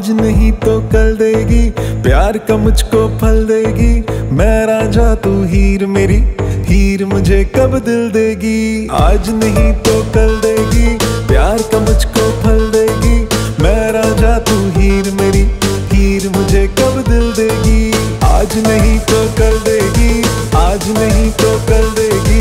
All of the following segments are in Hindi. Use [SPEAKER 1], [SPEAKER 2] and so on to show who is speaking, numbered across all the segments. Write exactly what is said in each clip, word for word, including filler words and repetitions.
[SPEAKER 1] आज नहीं तो कल देगी, प्यार का मुझको फल देगी। मैं रांझा तू हीर मेरी, हीर मुझे कब दिल देगी। आज नहीं तो कल देगी, प्यार का मुझको फल देगी। मैं रांझा तू हीर मेरी, हीर मुझे कब दिल देगी। आज नहीं तो कल देगी, आज नहीं तो कल देगी।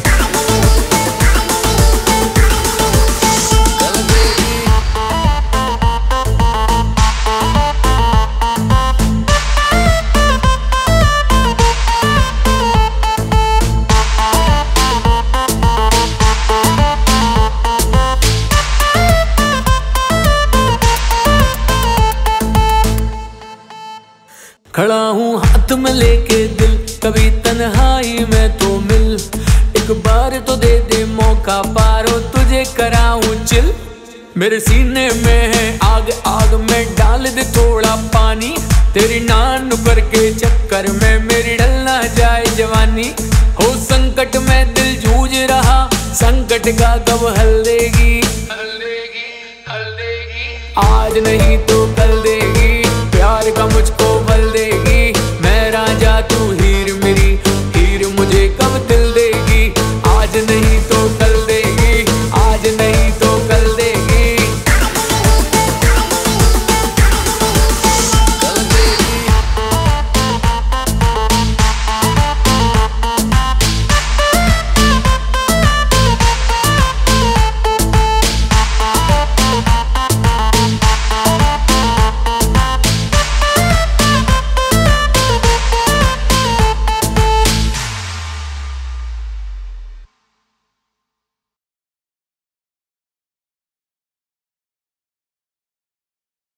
[SPEAKER 2] खड़ा हूँ हाथ में लेके दिल, कभी तन्हाई में तो मिल। एक बार तो दे दे मौका, पारो तुझे कराऊं चिल। मेरे सीने में है आग, आग में डाल दे थोड़ा पानी। तेरी नान करके चक्कर में मेरी डल ना जाए जवानी। हो संकट में दिल जूझ रहा, संकट का कब हल देगी। हल देगी, हल देगी। आज नहीं तो कल देगी, प्यार का मुझको बल देगी। मैं रांझा तू ही